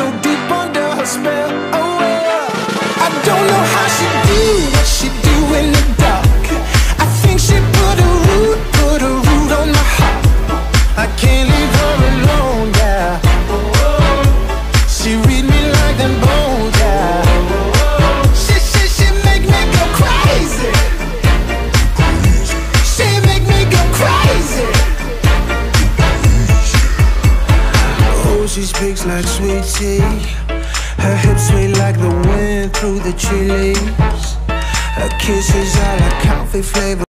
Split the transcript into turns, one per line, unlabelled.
so deep under her spell. Oh well, I don't know how she do what she do in the dark. I think she put a root on my heart. I can't leave her alone, yeah. She read me like them bones, yeah. She make me go crazy. She make me go crazy. Oh, she speaks like sweet tea. Her hips sway like the wind through the tree leaves. Her kisses are like coffee flavor.